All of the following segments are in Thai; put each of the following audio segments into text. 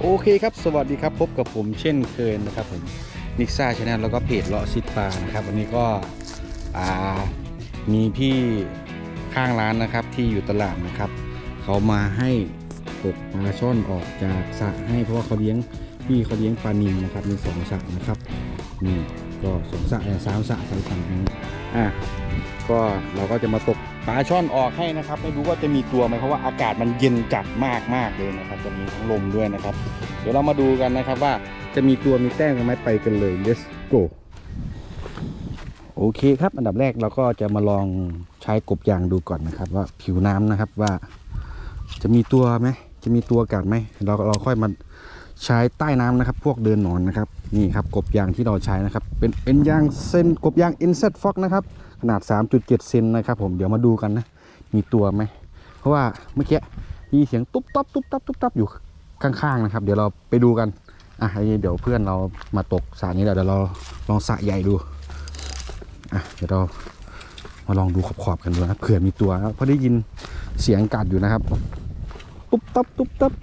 โอเคครับสวัสดีครับพบกับผมเช่นเคยนะครับผมนิกซ่าชาแนลแล้วก็เพจเลาะซิดปลานะครับวันนี้ก็อ่ามีพี่ข้างร้านนะครับที่อยู่ตลาดนะครับเขามาให้ตกปลาช่อนออกจากสระให้เพราะว่าเขาเลี้ยงพี่เขาเลี้ยงปลานิลนะครับมี2 สระนะครับนี่ก็2 สระ3 สระใส่นี้ก็เราก็จะมาตกปลาช่อนออกให้นะครับไม่รู้ว่าจะมีตัวไหมเพราะว่าอากาศมันเย็นจัดมากเลยนะครับจะมีทั้งลมด้วยนะครับเดี๋ยวเรามาดูกันนะครับว่าจะมีตัวมีแต้มกันไหมไปกันเลย let's go โอเคครับอันดับแรกเราก็จะมาลองใช้กบยางดูก่อนนะครับว่าผิวน้ำนะครับว่าจะมีตัวไหมจะมีตัวกัดไหมเราค่อยมาใช้ใต้น้ำนะครับพวกเดินหนอนนะครับนี่ครับกบยางที่เราใช้นะครับเป็นยางเซนกบยาง Inset Fox นะครับขนาด 3.7 เซนนะครับผมเดี๋ยวมาดูกันนะมีตัวไหมเพราะว่าเมื่อกี้มีเสียงตุ๊บตับตุ๊บตับตุ๊บตับอยู่ข้างๆนะครับเดี๋ยวเราไปดูกันเดี๋ยวเพื่อนเรามาตกสระนี้เดี๋ยวเราลองสระใหญ่ดูเดี๋ยวเรามาลองดูขอบๆกันดูนะเผื่อมีตัวเพราะได้ยินเสียงกัดอยู่นะครับตุ๊บตับตุ๊บตับ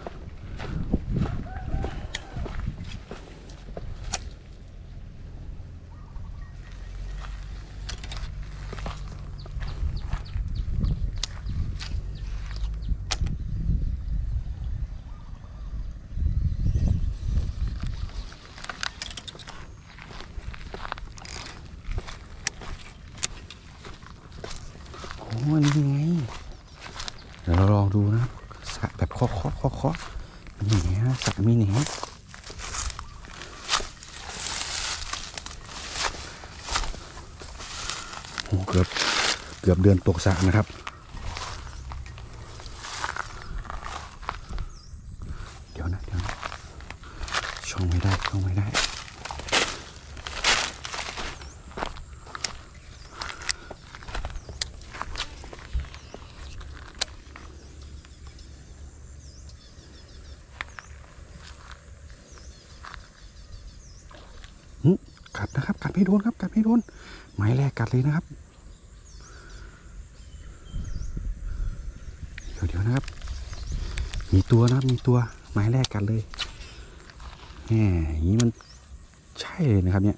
โอ้นี่ไงเดี๋ยวเราลองดูนะสระแบบเคาะมีแหนสระมีแหนโอ้เกือบเดือนตกสระนะครับเดี๋ยวนะช่องไม่ได้กัดนะครับกัดไม่โดนครับกัดไม่โดนไม้แรกกัดเลยนะครับเดี๋ยวนะครับมีตัวนะครับมีตัวไม้แรกกัดเลยแหมอย่างนี้มันใช่เลยนะครับเนี่ย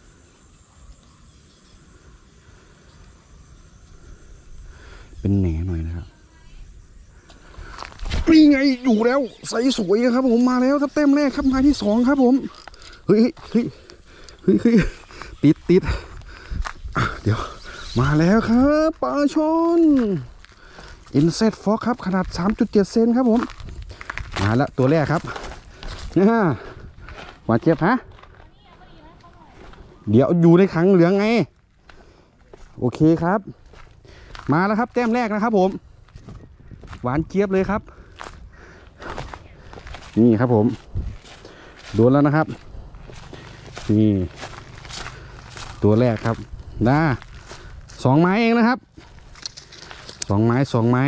เป็นแหน่หน่อยนะครับนี่ไงอยู่แล้วใสสวยครับผมมาแล้วครับเต็มแรกครับไม้ที่2ครับผมเฮ้ยติดเดี๋ยวมาแล้วครับปลาช่อน Inset Fox ครับขนาด 3.7 เซนครับผมมาแล้วตัวแรกครับหวานเจี๊ยบฮะเดี๋ยวอยู่ในขังเหลืองไงโอเคครับมาแล้วครับแต้มแรกนะครับผมหวานเจี๊ยบเลยครับนี่ครับผมโดนแล้วนะครับนี่ตัวแรกครับ2 ไม้เองนะครับ2 ไม้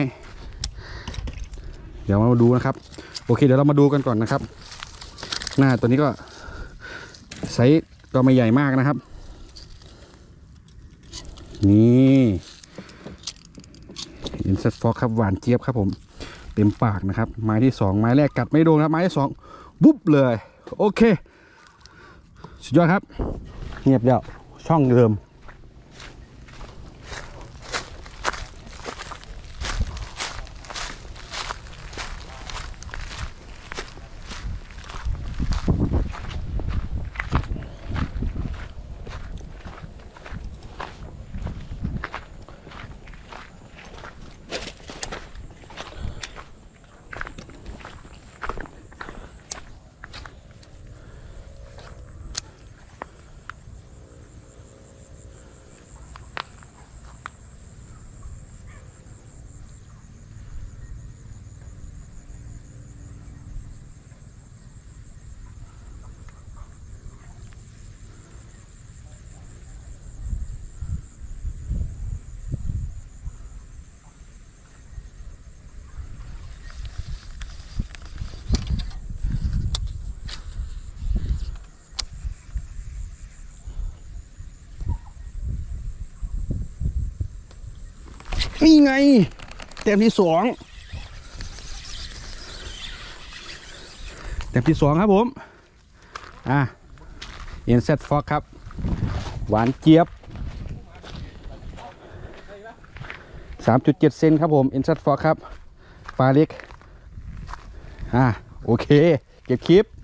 เดี๋ยวมาดูนะครับโอเคเดี๋ยวเรามาดูกันก่อนนะครับตัวนี้ก็ไซส์ก็ไม่ใหญ่มากนะครับนี่ Inset Fox ครับหวานเจี๊ยบครับผมเต็มปากนะครับไม้ที่2ไม้แรกกัดไม่โดนครับไม้ที่2บุ๊บเลยโอเคสุดยอดครับเงียบแล้วช่องเดิมนี่ไงแต้มที่2 แต้มที่สองครับผมเอ็นเซตฟอกครับหวานเจี๊ยบ 3.7 เซนครับผมเอ็นเซตฟอกครับปลาเล็กโอเคเก็บคลิป